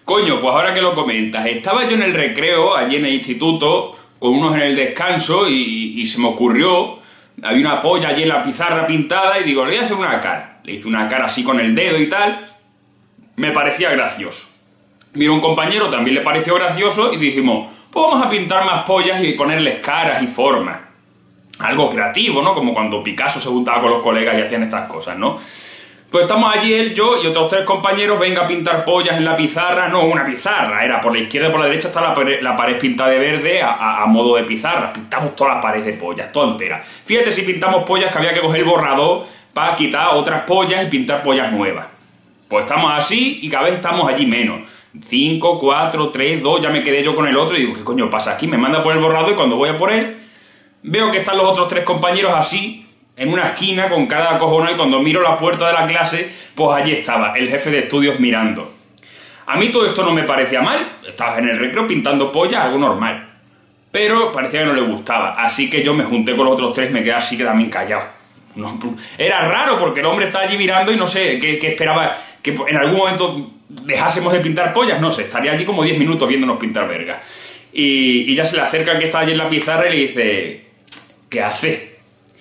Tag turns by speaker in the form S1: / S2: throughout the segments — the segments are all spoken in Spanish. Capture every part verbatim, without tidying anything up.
S1: Coño, pues ahora que lo comentas, estaba yo en el recreo, allí en el instituto, con unos en el descanso, y, y se me ocurrió, había una polla allí en la pizarra pintada, y digo, le voy a hacer una cara. Le hice una cara así con el dedo y tal, me parecía gracioso. Vino un compañero, también le pareció gracioso, y dijimos, pues vamos a pintar más pollas y ponerles caras y formas. Algo creativo, ¿no? Como cuando Picasso se juntaba con los colegas y hacían estas cosas, ¿no? Pues estamos allí él, yo y otros tres compañeros, venga a pintar pollas en la pizarra. No, una pizarra, era por la izquierda y por la derecha está la pared, la pared pintada de verde a, a, a modo de pizarra. Pintamos todas las paredes de pollas, toda entera. Fíjate si pintamos pollas que había que coger el borrador para quitar otras pollas y pintar pollas nuevas. Pues estamos así y cada vez estamos allí menos. cinco, cuatro, tres, dos, ya me quedé yo con el otro y digo, ¿qué coño pasa aquí? Me manda por el borrador y cuando voy a por él, veo que están los otros tres compañeros así, en una esquina, con cara de acojonado, y cuando miro la puerta de la clase, pues allí estaba el jefe de estudios mirando. A mí todo esto no me parecía mal, estabas en el recreo pintando pollas, algo normal. Pero parecía que no le gustaba, así que yo me junté con los otros tres y me quedé así que también callado. No, era raro porque el hombre estaba allí mirando y no sé, ¿qué, qué esperaba? Que en algún momento dejásemos de pintar pollas, no sé, estaría allí como diez minutos viéndonos pintar verga. Y, y ya se le acerca el que está allí en la pizarra y le dice, ¿qué hace?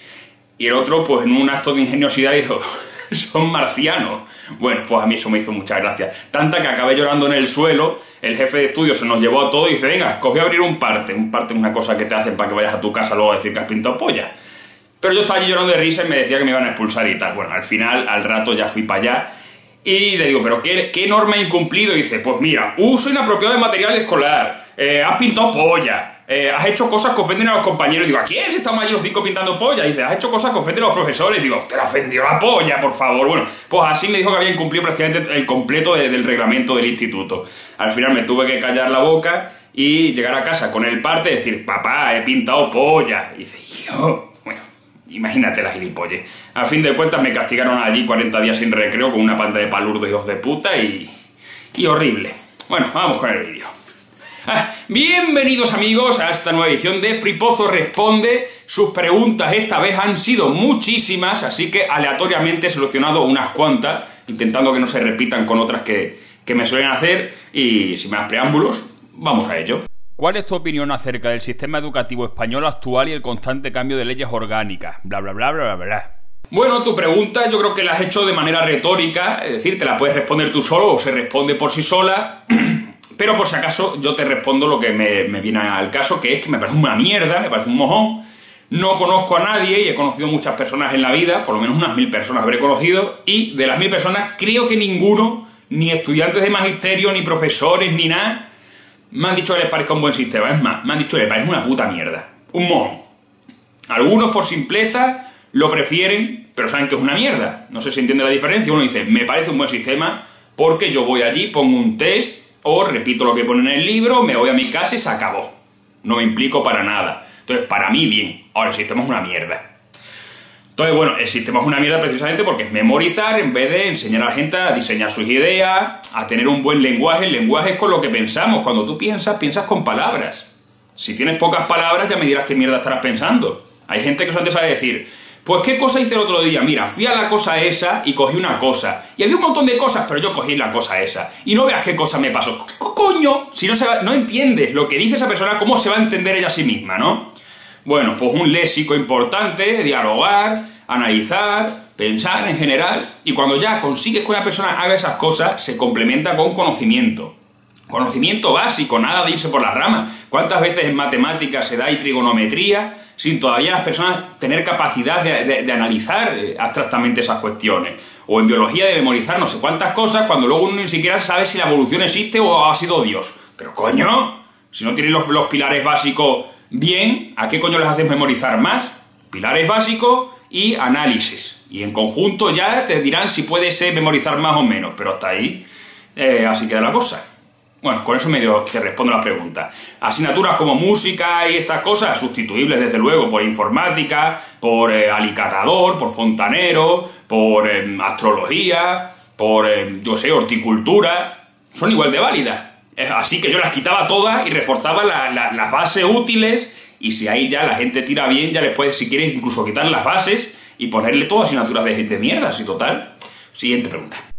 S1: Y el otro, pues en un acto de ingeniosidad, dijo, son marcianos. Bueno, pues a mí eso me hizo muchas gracias. Tanta que acabé llorando en el suelo, el jefe de estudio se nos llevó a todos y dice, venga, cogí a abrir un parte. Un parte es una cosa que te hacen para que vayas a tu casa luego a decir que has pintado pollas. Pero yo estaba allí llorando de risa y me decía que me iban a expulsar y tal. Bueno, al final, al rato ya fui para allá y le digo, ¿pero qué, qué norma he incumplido? Y dice, pues mira, uso inapropiado de material escolar, eh, has pintado pollas, eh, has hecho cosas que ofenden a los compañeros. Y digo, ¿a quién? Si estamos allí los cinco pintando pollas. Y dice, has hecho cosas que ofenden a los profesores. Y digo, te la ofendió la polla, por favor. Bueno, pues así me dijo que había incumplido prácticamente el completo de, del reglamento del instituto. Al final me tuve que callar la boca y llegar a casa con el parte y decir, papá, he pintado pollas. Y dice, yo... Imagínate la gilipollez. A fin de cuentas me castigaron allí cuarenta días sin recreo con una panda de palurdos hijos de puta y... y horrible. Bueno, vamos con el vídeo. Ah, bienvenidos amigos a esta nueva edición de Fripozo Responde. Sus preguntas esta vez han sido muchísimas, así que aleatoriamente he seleccionado unas cuantas, intentando que no se repitan con otras que, que me suelen hacer. Y sin más preámbulos, vamos a ello. ¿Cuál es tu opinión acerca del sistema educativo español actual y el constante cambio de leyes orgánicas? Bla, bla, bla, bla, bla, bla. Bueno, tu pregunta yo creo que la has hecho de manera retórica, es decir, te la puedes responder tú solo o se responde por sí sola, pero por si acaso yo te respondo lo que me, me viene al caso, que es que me parece una mierda, me parece un mojón, no conozco a nadie y he conocido muchas personas en la vida, por lo menos unas mil personas habré conocido, y de las mil personas creo que ninguno, ni estudiantes de magisterio, ni profesores, ni nada, me han dicho que les parezca un buen sistema. Es más, me han dicho que les parece una puta mierda. Un mojón. Algunos por simpleza lo prefieren, pero saben que es una mierda. No sé si entiende la diferencia. Uno dice, me parece un buen sistema porque yo voy allí, pongo un test, o repito lo que pone en el libro, me voy a mi casa y se acabó. No me implico para nada. Entonces, para mí, bien. Ahora, el sistema es una mierda. Entonces, bueno, el sistema es una mierda precisamente porque es memorizar en vez de enseñar a la gente a diseñar sus ideas, a tener un buen lenguaje. El lenguaje es con lo que pensamos. Cuando tú piensas, piensas con palabras. Si tienes pocas palabras, ya me dirás qué mierda estarás pensando. Hay gente que solamente sabe decir, pues qué cosa hice el otro día. Mira, fui a la cosa esa y cogí una cosa. Y había un montón de cosas, pero yo cogí la cosa esa. Y no veas qué cosa me pasó. ¿Qué coño? Si no, se va, no entiendes lo que dice esa persona, ¿cómo se va a entender ella a sí misma, no? Bueno, pues un léxico importante, dialogar, analizar, pensar en general, y cuando ya consigues que una persona haga esas cosas, se complementa con conocimiento. Conocimiento básico, nada de irse por las ramas. ¿Cuántas veces en matemáticas se da ahí trigonometría sin todavía las personas tener capacidad de, de, de analizar abstractamente esas cuestiones? O en biología de memorizar no sé cuántas cosas cuando luego uno ni siquiera sabe si la evolución existe o ha sido Dios. Pero coño, si no tienes los, los pilares básicos bien, ¿a qué coño les haces memorizar más? Pilares básicos y análisis. Y en conjunto ya te dirán si puede ser memorizar más o menos, pero hasta ahí eh, así queda la cosa. Bueno, con eso medio te respondo las preguntas. Asignaturas como música y estas cosas, sustituibles desde luego por informática, por eh, alicatador, por fontanero, por eh, astrología, por, eh, yo sé, horticultura, son igual de válidas. Así que yo las quitaba todas y reforzaba la, la, las bases útiles, y si ahí ya la gente tira bien, ya les puedes, si quieres, incluso quitar las bases y ponerle todas asignaturas de, de mierdas y total. Siguiente pregunta.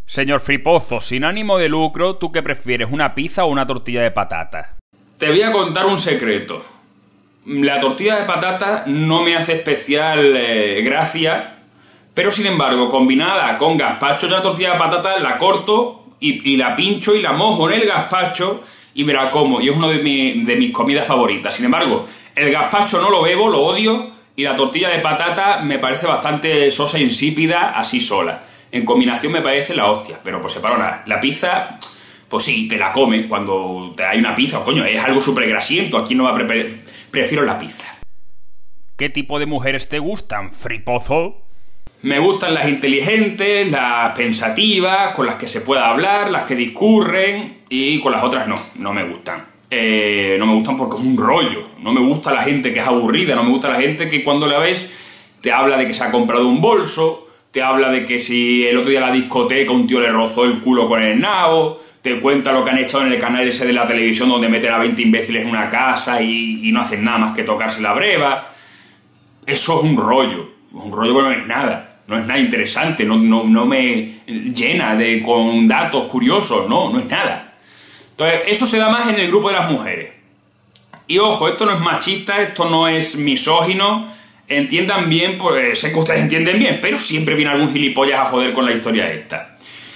S1: Señor Fripozo, sin ánimo de lucro, ¿tú qué prefieres, una pizza o una tortilla de patata? Te voy a contar un secreto. La tortilla de patata no me hace especial eh, gracia, pero sin embargo, combinada con gazpacho, yo la tortilla de patata la corto y, y la pincho y la mojo en el gazpacho y me la como, y es una de, mi, de mis comidas favoritas. Sin embargo, el gazpacho no lo bebo, lo odio, y la tortilla de patata me parece bastante sosa e insípida así sola. En combinación me parece la hostia, pero por separado nada. La pizza, pues sí, te la comes cuando te hay una pizza, coño, es algo súper grasiento, aquí no va a pre prefiero la pizza. ¿Qué tipo de mujeres te gustan, Fripozo? Me gustan las inteligentes, las pensativas, con las que se pueda hablar, las que discurren, y con las otras no, no me gustan. Eh, no me gustan porque es un rollo. No me gusta la gente que es aburrida, no me gusta la gente que cuando la ves te habla de que se ha comprado un bolso, te habla de que si el otro día en la discoteca un tío le rozó el culo con el nabo, te cuenta lo que han echado en el canal ese de la televisión donde meten a veinte imbéciles en una casa y, y no hacen nada más que tocarse la breva. Eso es un rollo, un rollo que no es nada. No es nada interesante, no, no, no me llena de, con datos curiosos, no, no es nada. Entonces, eso se da más en el grupo de las mujeres. Y ojo, esto no es machista, esto no es misógino, entiendan bien, pues sé que ustedes entienden bien, pero siempre viene algún gilipollas a joder con la historia esta.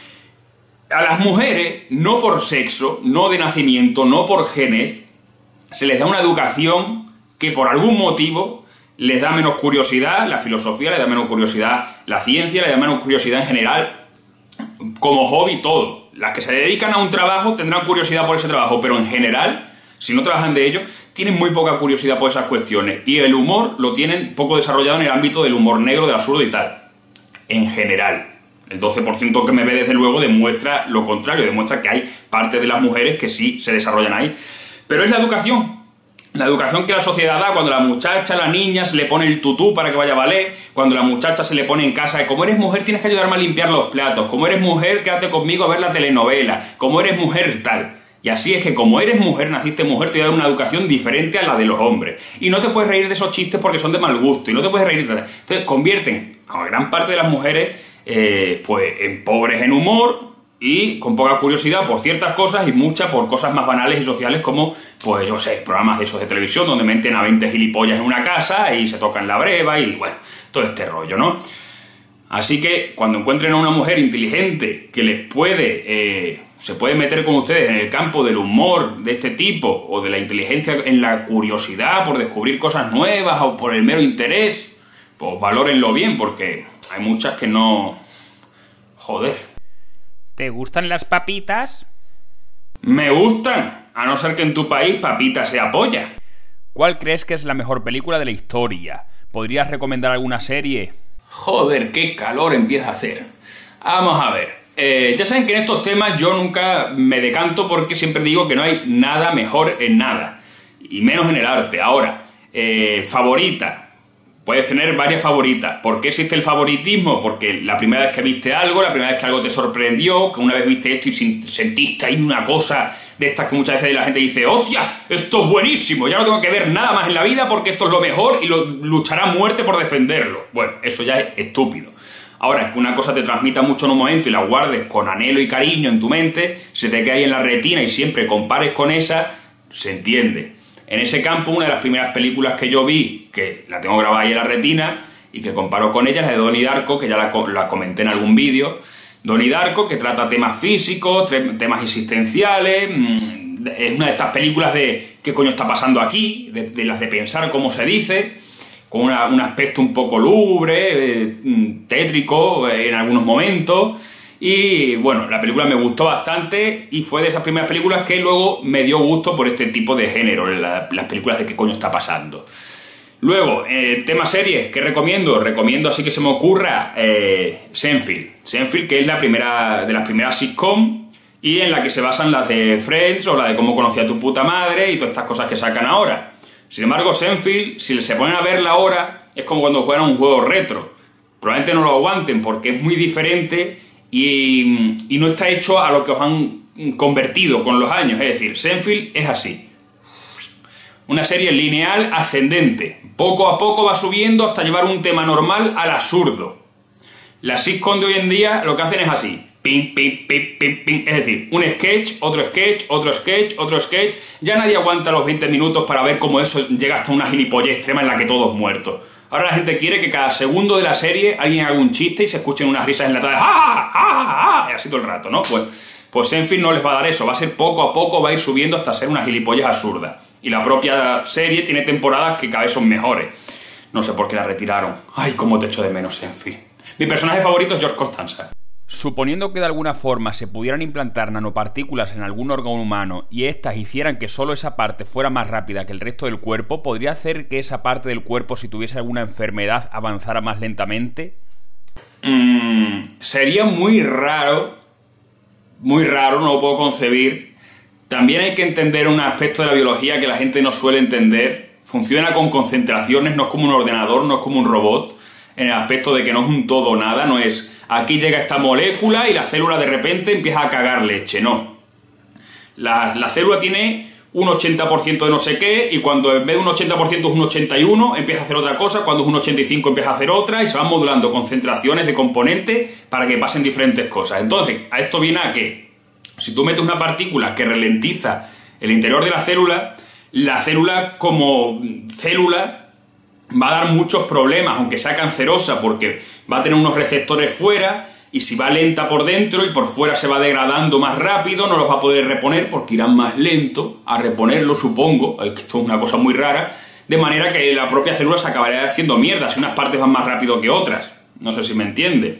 S1: A las mujeres, no por sexo, no de nacimiento, no por genes, se les da una educación que por algún motivo les da menos curiosidad, la filosofía les da menos curiosidad, la ciencia les da menos curiosidad en general, como hobby todo. Las que se dedican a un trabajo tendrán curiosidad por ese trabajo, pero en general, si no trabajan de ello, tienen muy poca curiosidad por esas cuestiones. Y el humor lo tienen poco desarrollado en el ámbito del humor negro, del absurdo y tal. En general. El doce por ciento que me ve desde luego demuestra lo contrario, demuestra que hay parte de las mujeres que sí se desarrollan ahí. Pero es la educación. La educación que la sociedad da cuando la muchacha, la niña, se le pone el tutú para que vaya a ballet, cuando la muchacha se le pone en casa de como eres mujer tienes que ayudarme a limpiar los platos, como eres mujer quédate conmigo a ver la telenovela, como eres mujer tal. Y así es que como eres mujer, naciste mujer, te voy a dar una educación diferente a la de los hombres. Y no te puedes reír de esos chistes porque son de mal gusto, y no te puedes reír de... Entonces convierten a gran parte de las mujeres eh, pues en pobres en humor, y con poca curiosidad por ciertas cosas y mucha por cosas más banales y sociales como, pues yo sé, programas de esos de televisión donde meten a veinte gilipollas en una casa y se tocan la breva y bueno, todo este rollo, ¿no? Así que cuando encuentren a una mujer inteligente que les puede, eh, se puede meter con ustedes en el campo del humor de este tipo o de la inteligencia en la curiosidad por descubrir cosas nuevas o por el mero interés, pues valórenlo bien porque hay muchas que no... Joder.
S2: ¿Te gustan las papitas?
S1: Me gustan, a no ser que en tu país papita sea polla.
S2: ¿Cuál crees que es la mejor película de la historia? ¿Podrías recomendar alguna serie?
S1: Joder, qué calor empieza a hacer. Vamos a ver. Eh, ya saben que en estos temas yo nunca me decanto porque siempre digo que no hay nada mejor en nada. Y menos en el arte. Ahora, eh, favorita. Puedes tener varias favoritas. ¿Por qué existe el favoritismo? Porque la primera vez que viste algo, la primera vez que algo te sorprendió, que una vez viste esto y sentiste ahí una cosa de estas que muchas veces la gente dice ¡hostia! Esto es buenísimo, ya no tengo que ver nada más en la vida porque esto es lo mejor y lo luchará a muerte por defenderlo. Bueno, eso ya es estúpido. Ahora, es que una cosa te transmita mucho en un momento y la guardes con anhelo y cariño en tu mente, se te queda ahí en la retina y siempre compares con esa, se entiende. En ese campo, una de las primeras películas que yo vi, que la tengo grabada ahí en la retina, y que comparo con ella, es la de Donnie Darko, que ya la, la comenté en algún vídeo. Donnie Darko, que trata temas físicos, temas existenciales, es una de estas películas de ¿qué coño está pasando aquí? De, de las de pensar cómo se dice, con una, un aspecto un poco lúgubre, eh, tétrico eh, en algunos momentos. Y bueno, la película me gustó bastante y fue de esas primeras películas que luego me dio gusto por este tipo de género, la, las películas de qué coño está pasando. Luego, eh, tema series, ¿qué recomiendo? Recomiendo así que se me ocurra eh, Seinfeld. Seinfeld, que es la primera de las primeras sitcom y en la que se basan las de Friends o la de Cómo conocí a tu puta madre y todas estas cosas que sacan ahora. Sin embargo, Seinfeld, si se ponen a verla ahora, es como cuando juegan un juego retro. Probablemente no lo aguanten porque es muy diferente. Y, y no está hecho a lo que os han convertido con los años. Es decir, Seinfeld es así. Una serie lineal ascendente. Poco a poco va subiendo hasta llevar un tema normal al absurdo. Las sitcom de hoy en día lo que hacen es así. Ping, ping, ping, ping, ping. Es decir, un sketch, otro sketch, otro sketch, otro sketch. Ya nadie aguanta los veinte minutos para ver cómo eso llega hasta una gilipollez extrema en la que todos muertos. Ahora la gente quiere que cada segundo de la serie alguien haga un chiste y se escuchen unas risas enlatadas. ¡Ah! ¡Ah! ¡Ah! Y así todo el rato, ¿no? Pues, pues Seinfeld no les va a dar eso. Va a ser poco a poco, va a ir subiendo hasta ser una gilipollez absurda. Y la propia serie tiene temporadas que cada vez son mejores. No sé por qué la retiraron. Ay, cómo te echo de menos, Seinfeld. Mi personaje favorito es George Costanza.
S2: Suponiendo que de alguna forma se pudieran implantar nanopartículas en algún órgano humano y éstas hicieran que solo esa parte fuera más rápida que el resto del cuerpo, ¿podría hacer que esa parte del cuerpo, si tuviese alguna enfermedad, avanzara más lentamente?
S1: Mm, sería muy raro, muy raro, no lo puedo concebir. También hay que entender un aspecto de la biología que la gente no suele entender. Funciona con concentraciones, no es como un ordenador, no es como un robot, en el aspecto de que no es un todo o nada, no es aquí llega esta molécula y la célula de repente empieza a cagar leche, no. La, la célula tiene un ochenta por ciento de no sé qué y cuando en vez de un ochenta por ciento es un ochenta y uno, empieza a hacer otra cosa, cuando es un ochenta y cinco empieza a hacer otra y se van modulando concentraciones de componentes para que pasen diferentes cosas. Entonces, a esto viene a que si tú metes una partícula que ralentiza el interior de la célula, la célula como célula va a dar muchos problemas, aunque sea cancerosa, porque va a tener unos receptores fuera y si va lenta por dentro y por fuera se va degradando más rápido, no los va a poder reponer porque irán más lento a reponerlo, supongo. Esto es una cosa muy rara, de manera que la propia célula se acabaría haciendo mierda si unas partes van más rápido que otras. No sé si me entiende.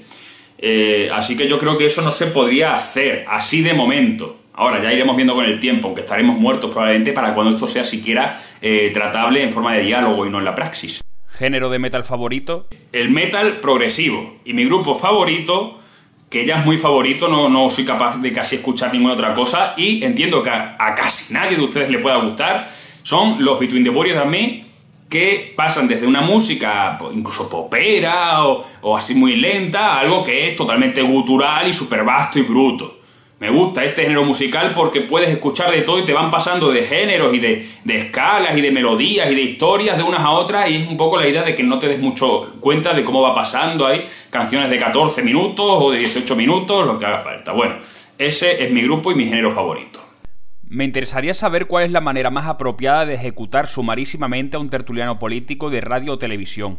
S1: Eh, así que yo creo que eso no se podría hacer así de momento. Ahora ya iremos viendo con el tiempo, aunque estaremos muertos probablemente para cuando esto sea siquiera eh, tratable en forma de diálogo y no en la praxis.
S2: ¿Género de metal favorito?
S1: El metal progresivo. Y mi grupo favorito, que ya es muy favorito, no, no soy capaz de casi escuchar ninguna otra cosa, y entiendo que a, a casi nadie de ustedes le pueda gustar, son los Between the Buried and Me, que pasan desde una música incluso popera o, o así muy lenta a algo que es totalmente gutural y súper vasto y bruto. Me gusta este género musical porque puedes escuchar de todo y te van pasando de géneros y de, de escalas y de melodías y de historias de unas a otras y es un poco la idea de que no te des mucho cuenta de cómo va pasando. Hay canciones de catorce minutos o de dieciocho minutos, lo que haga falta. Bueno, ese es mi grupo y mi género favorito.
S2: Me interesaría saber cuál es la manera más apropiada de ejecutar sumarísimamente a un tertuliano político de radio o televisión.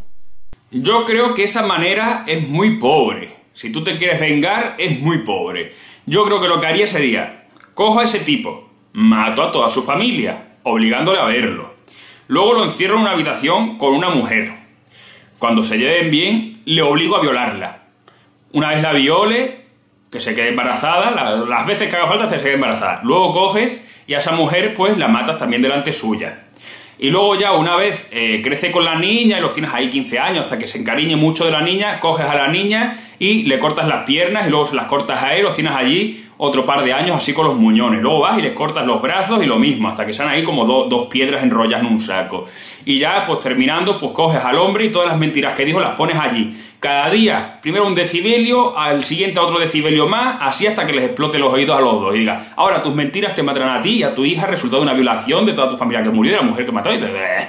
S1: Yo creo que esa manera es muy pobre. Si tú te quieres vengar, es muy pobre. Yo creo que lo que haría sería, cojo a ese tipo, mato a toda su familia, obligándole a verlo. Luego lo encierro en una habitación con una mujer. Cuando se lleven bien, le obligo a violarla. Una vez la viole, que se quede embarazada, la, las veces que haga falta hasta que se quede embarazada. Luego coges y a esa mujer pues la matas también delante suya. Y luego ya una vez eh, crece con la niña y los tienes ahí quince años hasta que se encariñe mucho de la niña, coges a la niña y le cortas las piernas y luego se las cortas a él, los tienes allí otro par de años así con los muñones. Luego vas y les cortas los brazos y lo mismo, hasta que sean ahí como do, dos piedras enrolladas en un saco. Y ya pues terminando pues coges al hombre y todas las mentiras que dijo las pones allí. Cada día, primero un decibelio, al siguiente otro decibelio más, así hasta que les explote los oídos a los dos. Y diga, ahora tus mentiras te matarán a ti y a tu hija, resultado de una violación de toda tu familia que murió, de la mujer que mató. Y te...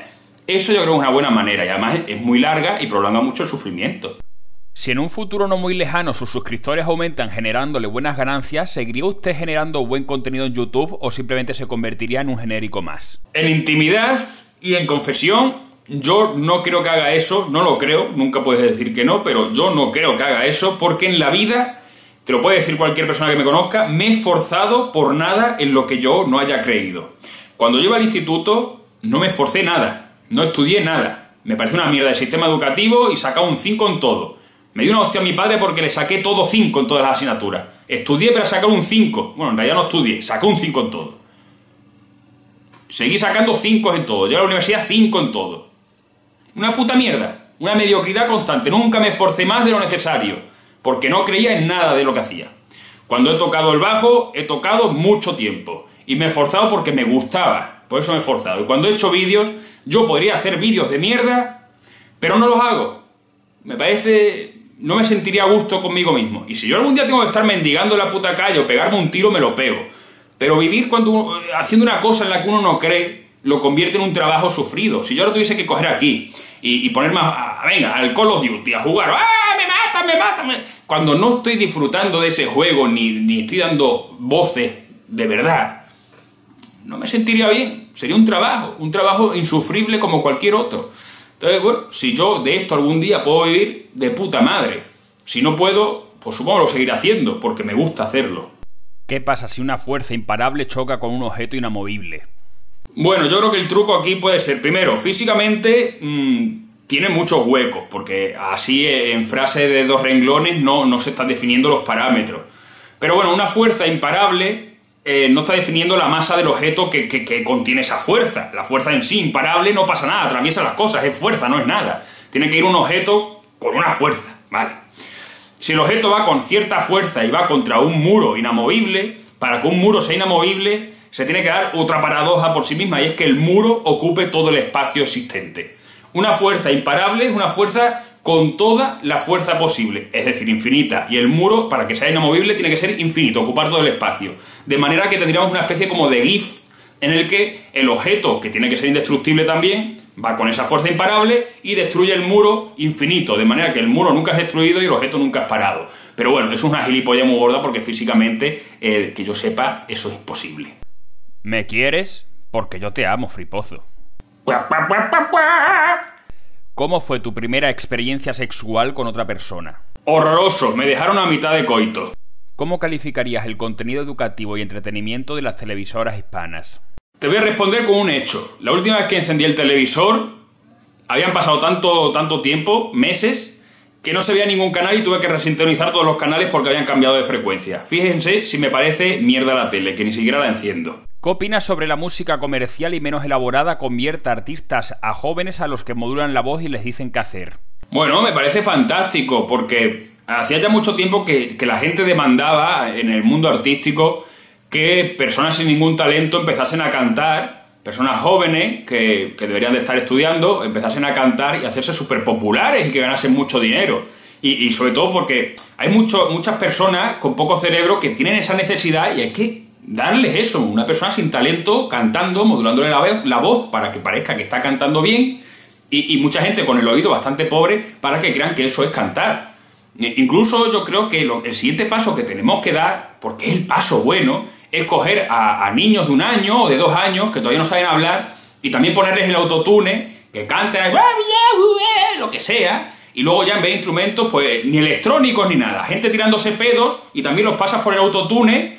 S1: Eso yo creo que es una buena manera y además es muy larga y prolonga mucho el sufrimiento.
S2: Si en un futuro no muy lejano sus suscriptores aumentan generándole buenas ganancias, ¿seguiría usted generando buen contenido en YouTube o simplemente se convertiría en un genérico más?
S1: En intimidad y en confesión, yo no creo que haga eso, no lo creo, nunca puedes decir que no, pero yo no creo que haga eso porque en la vida, te lo puede decir cualquier persona que me conozca, me he esforzado por nada en lo que yo no haya creído. Cuando yo iba al instituto no me esforcé nada, no estudié nada, me pareció una mierda el sistema educativo y sacaba un cinco en todo. Me dio una hostia a mi padre porque le saqué todo cinco en todas las asignaturas. Estudié para sacar un cinco. Bueno, en realidad no estudié, saqué un cinco en todo. Seguí sacando cinco en todo. Yo a la universidad cinco en todo. Una puta mierda. Una mediocridad constante. Nunca me esforcé más de lo necesario. Porque no creía en nada de lo que hacía. Cuando he tocado el bajo, he tocado mucho tiempo. Y me he esforzado porque me gustaba. Por eso me he esforzado. Y cuando he hecho vídeos, yo podría hacer vídeos de mierda, pero no los hago. Me parece... No me sentiría a gusto conmigo mismo. Y si yo algún día tengo que estar mendigando en la puta calle o pegarme un tiro, me lo pego. Pero vivir cuando haciendo una cosa en la que uno no cree, lo convierte en un trabajo sufrido. Si yo ahora tuviese que coger aquí y, y ponerme, a, a, venga, al Call of Duty, a jugar, ¡ah, me matan, me matan! Me... Cuando no estoy disfrutando de ese juego, ni, ni estoy dando voces de verdad, no me sentiría bien. Sería un trabajo, un trabajo insufrible como cualquier otro. Entonces, bueno, si yo de esto algún día puedo vivir, de puta madre. Si no puedo, pues supongo que lo seguiré haciendo, porque me gusta hacerlo.
S2: ¿Qué pasa si una fuerza imparable choca con un objeto inamovible?
S1: Bueno, yo creo que el truco aquí puede ser, primero, físicamente mmm, tiene muchos huecos, porque así en frase de dos renglones no, no se están definiendo los parámetros. Pero bueno, una fuerza imparable eh, no está definiendo la masa del objeto que, que, que contiene esa fuerza. La fuerza en sí, imparable, no pasa nada, atraviesa las cosas, es fuerza, no es nada. Tiene que ir un objeto con una fuerza, ¿vale? Si el objeto va con cierta fuerza y va contra un muro inamovible, para que un muro sea inamovible, se tiene que dar otra paradoja por sí misma, y es que el muro ocupe todo el espacio existente. Una fuerza imparable es una fuerza con toda la fuerza posible, es decir, infinita, y el muro, para que sea inamovible, tiene que ser infinito, ocupar todo el espacio. De manera que tendríamos una especie como de GIF, en el que el objeto, que tiene que ser indestructible también, va con esa fuerza imparable y destruye el muro infinito, de manera que el muro nunca es destruido y el objeto nunca es parado. Pero bueno, eso es una gilipollez muy gorda, porque físicamente, eh, que yo sepa, eso es imposible.
S2: ¿Me quieres? Porque yo te amo, fripozo. ¿Cómo fue tu primera experiencia sexual con otra persona?
S1: Horroroso, me dejaron a mitad de coito.
S2: ¿Cómo calificarías el contenido educativo y entretenimiento de las televisoras hispanas?
S1: Te voy a responder con un hecho. La última vez que encendí el televisor, habían pasado tanto, tanto tiempo, meses, que no se veía ningún canal y tuve que resintonizar todos los canales porque habían cambiado de frecuencia. Fíjense si me parece mierda la tele, que ni siquiera la enciendo.
S2: ¿Qué opinas sobre la música comercial y menos elaborada convierte a artistas a jóvenes a los que modulan la voz y les dicen qué hacer?
S1: Bueno, me parece fantástico, porque hacía ya mucho tiempo que, que la gente demandaba en el mundo artístico que personas sin ningún talento empezasen a cantar, personas jóvenes que, que deberían de estar estudiando, empezasen a cantar y hacerse súper populares y que ganasen mucho dinero. Y, y sobre todo porque hay mucho, muchas personas con poco cerebro que tienen esa necesidad, y hay que darles eso, una persona sin talento cantando, modulándole la, la voz para que parezca que está cantando bien, y, y mucha gente con el oído bastante pobre para que crean que eso es cantar. E incluso yo creo que lo, el siguiente paso que tenemos que dar, porque es el paso bueno, es coger a, a niños de un año o de dos años que todavía no saben hablar y también ponerles el autotune, que canten lo que sea, y luego ya en vez de instrumentos, pues ni electrónicos ni nada, gente tirándose pedos y también los pasas por el autotune.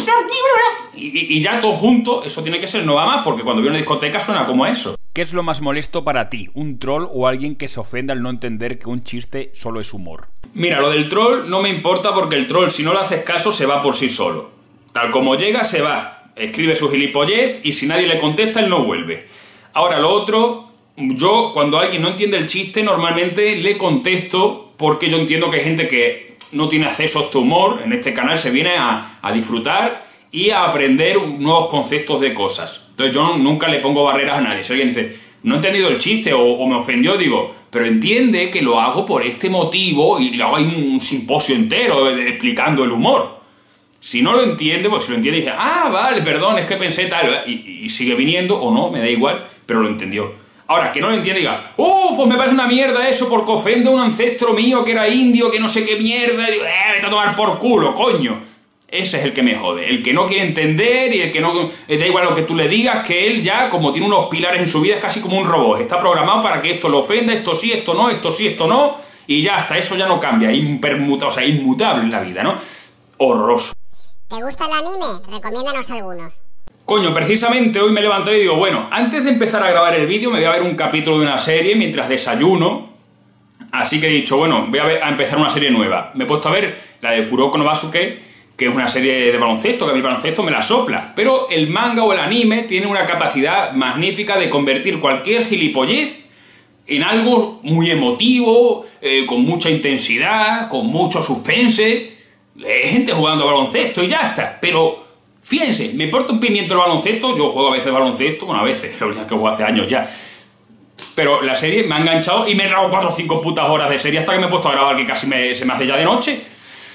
S1: Y, y ya todo junto, eso tiene que ser no va más, porque cuando veo una discoteca suena como eso.
S2: ¿Qué es lo más molesto para ti? ¿Un troll o alguien que se ofenda al no entender que un chiste solo es humor?
S1: Mira, lo del troll no me importa, porque el troll, si no le haces caso, se va por sí solo. Tal como llega, se va. Escribe su gilipollez y si nadie le contesta, él no vuelve. Ahora, lo otro, yo cuando alguien no entiende el chiste, normalmente le contesto, porque yo entiendo que hay gente que no tiene acceso a este humor. En este canal se viene a, a disfrutar y a aprender nuevos conceptos de cosas. Entonces yo nunca le pongo barreras a nadie. Si alguien dice, no he entendido el chiste o, o me ofendió, digo, pero entiende que lo hago por este motivo, y le hago ahí un simposio entero explicando el humor. Si no lo entiende, pues si lo entiende, dice, ah, vale, perdón, es que pensé tal, y, y sigue viniendo, o no, me da igual, pero lo entendió. Ahora, que no lo entiende y diga, oh, pues me parece una mierda eso porque ofende a un ancestro mío que era indio, que no sé qué mierda, y digo, eh, vete a tomar por culo, coño. Ese es el que me jode, el que no quiere entender y el que no... Da igual lo que tú le digas, que él ya, como tiene unos pilares en su vida, es casi como un robot. Está programado para que esto lo ofenda, esto sí, esto no, esto sí, esto no, y ya hasta eso ya no cambia, impermuta, o sea, inmutable en la vida, ¿no? Horroroso.
S3: ¿Te gusta el anime? Recomiéndanos algunos.
S1: Coño, precisamente hoy me he levantado y digo, bueno, antes de empezar a grabar el vídeo me voy a ver un capítulo de una serie mientras desayuno. Así que he dicho, bueno, voy a, ver, a empezar una serie nueva. Me he puesto a ver la de Kuroko no Basuke, que es una serie de baloncesto, que a mí el baloncesto me la sopla. Pero el manga o el anime tiene una capacidad magnífica de convertir cualquier gilipollez en algo muy emotivo, eh, con mucha intensidad, con mucho suspense. Eh, gente jugando a baloncesto y ya está. Pero fíjense, me importa un pimiento el baloncesto. Yo juego a veces baloncesto, bueno, a veces, la verdad es que juego hace años ya. Pero la serie me ha enganchado y me he grabado cuatro o cinco putas horas de serie hasta que me he puesto a grabar, que casi me, se me hace ya de noche.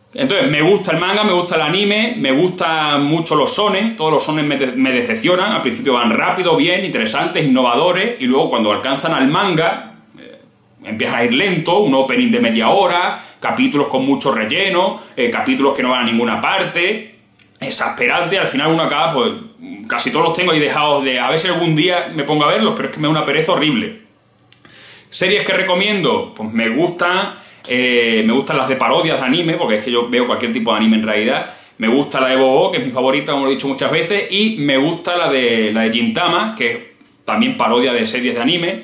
S1: Entonces, me gusta el manga, me gusta el anime, me gustan mucho los shonen, todos los shonen me, de me decepcionan, al principio van rápido, bien, interesantes, innovadores, y luego cuando alcanzan al manga, eh, empiezan a ir lento, un opening de media hora, capítulos con mucho relleno, eh, capítulos que no van a ninguna parte, exasperante, al final uno acaba, pues, casi todos los tengo ahí dejados de, a ver si algún día me pongo a verlos, pero es que me da una pereza horrible. Series que recomiendo, pues me gustan... Eh, me gustan las de parodias de anime, porque es que yo veo cualquier tipo de anime en realidad. Me gusta la de Bobo, que es mi favorita, como lo he dicho muchas veces. Y me gusta la de, la de Gintama, que es también parodia de series de anime.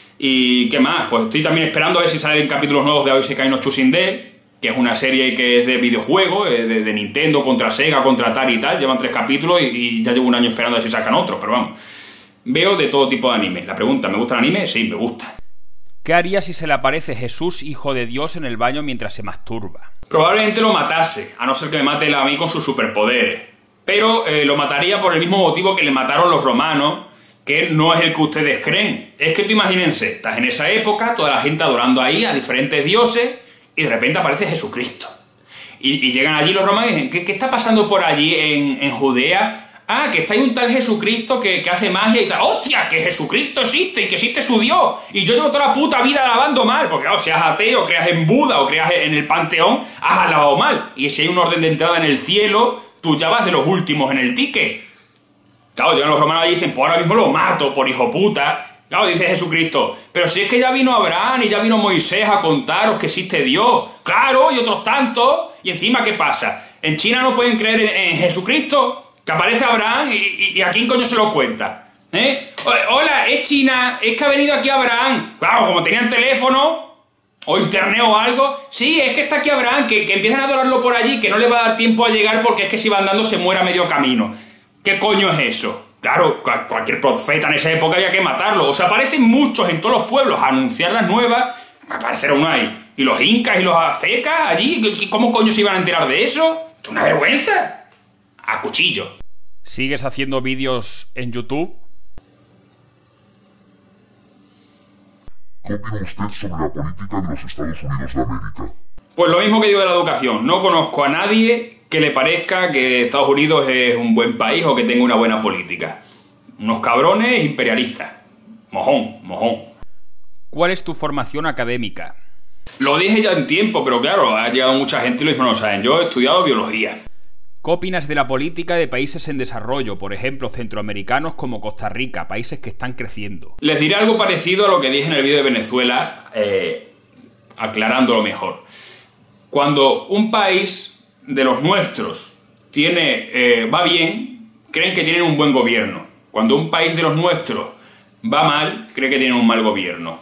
S1: ¿Y qué más? Pues estoy también esperando a ver si salen capítulos nuevos de Aoisekai no Tsushinde, que es una serie que es de videojuegos, de, de Nintendo contra Sega, contra Atari y tal. Llevan tres capítulos y, y ya llevo un año esperando a ver si sacan otros, pero vamos. Veo de todo tipo de anime. La pregunta, ¿me gusta el anime? Sí, me gusta.
S2: ¿Qué haría si se le aparece Jesús, hijo de Dios, en el baño mientras se masturba?
S1: Probablemente lo matase, a no ser que me mate él a mí con sus superpoderes. Pero eh, lo mataría por el mismo motivo que le mataron los romanos, que no es el que ustedes creen. Es que tú imagínense, estás en esa época, toda la gente adorando ahí a diferentes dioses, y de repente aparece Jesucristo. Y, y llegan allí los romanos y dicen, ¿qué, qué está pasando por allí en, en Judea? Ah, que está ahí un tal Jesucristo que, que hace magia y tal. ¡Hostia! Que Jesucristo existe y que existe su Dios. Y yo llevo toda la puta vida alabando mal. Porque claro, seas ateo, creas en Buda o creas en el Panteón, has alabado mal. Y si hay un orden de entrada en el cielo, tú ya vas de los últimos en el ticket. Claro, llegan los romanos y dicen, pues ahora mismo lo mato por hijo puta. Claro, dice Jesucristo, pero si es que ya vino Abraham y ya vino Moisés a contaros que existe Dios. Claro, y otros tantos. Y encima, ¿qué pasa? ¿En China no pueden creer en, en Jesucristo? Que aparece Abraham y, y, y a quién coño se lo cuenta, ¿eh? Hola, es China, es que ha venido aquí Abraham. Claro, como tenían teléfono o internet o algo. Sí, es que está aquí Abraham, que, que empiezan a adorarlo por allí, que no le va a dar tiempo a llegar porque es que si va andando se muere a medio camino. ¿Qué coño es eso? Claro, cualquier profeta en esa época había que matarlo. O sea, aparecen muchos en todos los pueblos a anunciar las nuevas. Aparecerá uno ahí. Y los incas y los aztecas allí, ¿cómo coño se iban a enterar de eso? ¡Es una vergüenza! A cuchillo.
S2: ¿Sigues haciendo vídeos en YouTube?
S4: ¿Qué opina usted sobre la política de los Estados Unidos de América?
S1: Pues lo mismo que digo de la educación. No conozco a nadie que le parezca que Estados Unidos es un buen país o que tenga una buena política. Unos cabrones imperialistas. Mojón, mojón.
S2: ¿Cuál es tu formación académica?
S1: Lo dije ya en tiempo, pero claro, ha llegado mucha gente y lo mismo no lo saben. Yo he estudiado biología.
S2: ¿Qué opinas de la política de países en desarrollo, por ejemplo, centroamericanos como Costa Rica, países que están creciendo?
S1: Les diré algo parecido a lo que dije en el vídeo de Venezuela, eh, aclarándolo mejor. Cuando un país de los nuestros tiene, eh, va bien, creen que tienen un buen gobierno. Cuando un país de los nuestros va mal, creen que tienen un mal gobierno.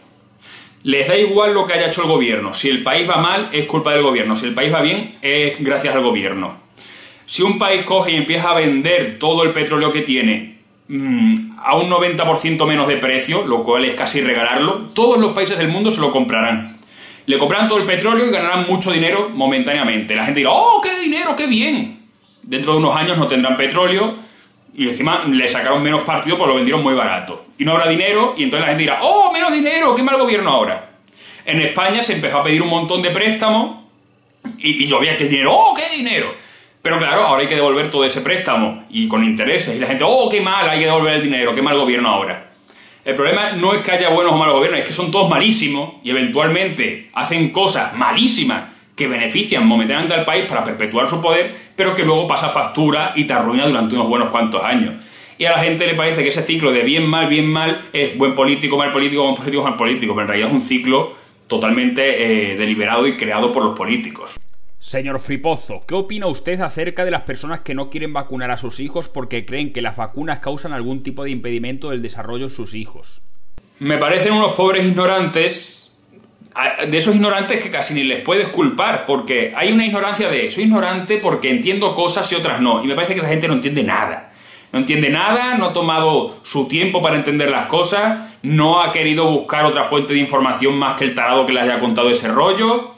S1: Les da igual lo que haya hecho el gobierno. Si el país va mal, es culpa del gobierno. Si el país va bien, es gracias al gobierno. Si un país coge y empieza a vender todo el petróleo que tiene mmm, a un noventa por ciento menos de precio, lo cual es casi regalarlo, todos los países del mundo se lo comprarán. Le comprarán todo el petróleo y ganarán mucho dinero momentáneamente. La gente dirá, ¡oh, qué dinero, qué bien! Dentro de unos años no tendrán petróleo y encima le sacaron menos partido porque lo vendieron muy barato. Y no habrá dinero y entonces la gente dirá, ¡oh, menos dinero! ¡Qué mal gobierno ahora! En España se empezó a pedir un montón de préstamos y, y llovía que dinero, ¡oh, qué dinero! Pero claro, ahora hay que devolver todo ese préstamo y con intereses. Y la gente, ¡oh, qué mal! Hay que devolver el dinero, qué mal gobierno ahora. El problema no es que haya buenos o malos gobiernos, es que son todos malísimos y eventualmente hacen cosas malísimas que benefician momentáneamente al país para perpetuar su poder, pero que luego pasa factura y te arruina durante unos buenos cuantos años. Y a la gente le parece que ese ciclo de bien, mal, bien, mal es buen político, mal político, buen político, mal político, pero en realidad es un ciclo totalmente eh, deliberado y creado por los políticos.
S2: Señor Fripozo, ¿qué opina usted acerca de las personas que no quieren vacunar a sus hijos porque creen que las vacunas causan algún tipo de impedimento del desarrollo de sus hijos?
S1: Me parecen unos pobres ignorantes, de esos ignorantes que casi ni les puedes culpar, porque hay una ignorancia de, soy ignorante porque entiendo cosas y otras no, y me parece que la gente no entiende nada. No entiende nada, no ha tomado su tiempo para entender las cosas, no ha querido buscar otra fuente de información más que el tarado que le haya contado ese rollo.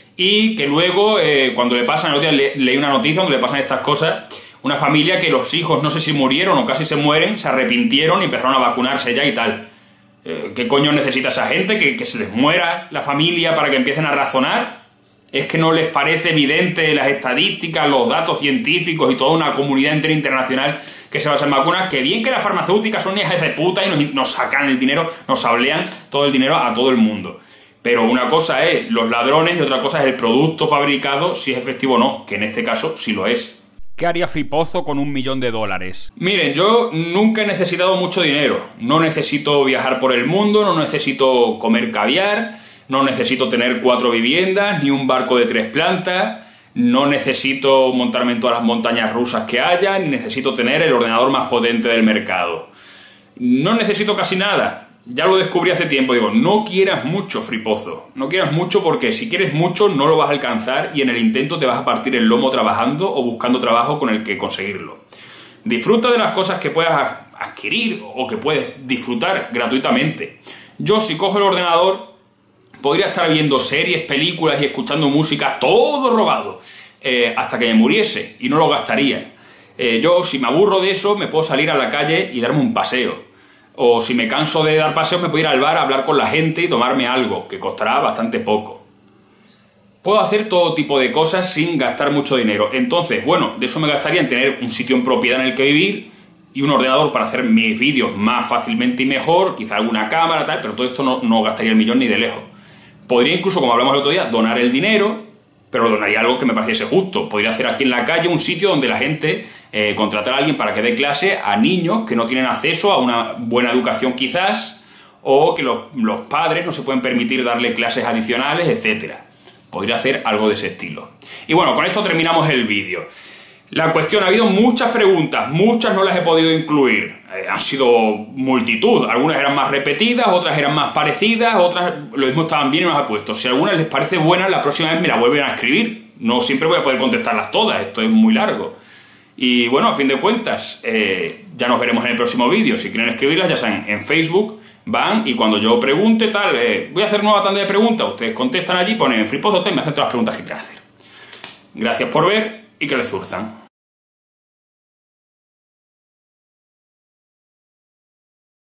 S1: Y que luego, eh, cuando le pasan, le, leí una noticia donde le pasan estas cosas, una familia que los hijos no sé si murieron o casi se mueren, se arrepintieron y empezaron a vacunarse ya y tal. Eh, ¿Qué coño necesita esa gente? ¿Que, que se les muera la familia para que empiecen a razonar? ¿Es que no les parece evidente las estadísticas, los datos científicos y toda una comunidad entera internacional que se basa en vacunas? Que bien que las farmacéuticas son hijas de puta y nos, nos sacan el dinero, nos sablean todo el dinero a todo el mundo. Pero una cosa es los ladrones y otra cosa es el producto fabricado, si es efectivo o no, que en este caso sí lo es.
S2: ¿Qué haría Fripozo con un millón de dólares?
S1: Miren, yo nunca he necesitado mucho dinero. No necesito viajar por el mundo, no necesito comer caviar, no necesito tener cuatro viviendas, ni un barco de tres plantas, no necesito montarme en todas las montañas rusas que haya, ni necesito tener el ordenador más potente del mercado. No necesito casi nada. Ya lo descubrí hace tiempo, digo, no quieras mucho, Fripozo. No quieras mucho porque si quieres mucho no lo vas a alcanzar y en el intento te vas a partir el lomo trabajando o buscando trabajo con el que conseguirlo. Disfruta de las cosas que puedas adquirir o que puedes disfrutar gratuitamente. Yo, si cojo el ordenador, podría estar viendo series, películas y escuchando música, todo robado, eh, hasta que me muriese y no lo gastaría. Eh, yo, si me aburro de eso, me puedo salir a la calle y darme un paseo. O si me canso de dar paseos, me puedo ir al bar a hablar con la gente y tomarme algo, que costará bastante poco. Puedo hacer todo tipo de cosas sin gastar mucho dinero. Entonces, bueno, de eso me gastaría en tener un sitio en propiedad en el que vivir y un ordenador para hacer mis vídeos más fácilmente y mejor, quizá alguna cámara, tal, pero todo esto no, no gastaría el millón ni de lejos. Podría incluso, como hablamos el otro día, donar el dinero, pero donaría algo que me pareciese justo. Podría hacer aquí en la calle un sitio donde la gente eh, contratar a alguien para que dé clase a niños que no tienen acceso a una buena educación quizás, o que los, los padres no se pueden permitir darle clases adicionales, etcétera. Podría hacer algo de ese estilo. Y bueno, con esto terminamos el vídeo. La cuestión, ha habido muchas preguntas, muchas no las he podido incluir. Eh, han sido multitud, algunas eran más repetidas, otras eran más parecidas, otras lo mismo estaban bien y no las he puesto. Si a algunas les parece buena, la próxima vez me la vuelven a escribir. No siempre voy a poder contestarlas todas, esto es muy largo. Y bueno, a fin de cuentas, eh, ya nos veremos en el próximo vídeo. Si quieren escribirlas, ya saben, en Facebook van y cuando yo pregunte tal, eh, voy a hacer nueva tanda de preguntas, ustedes contestan allí, ponen Fripozo y me hacen todas las preguntas que quieran hacer. Gracias por ver y que les zurzan.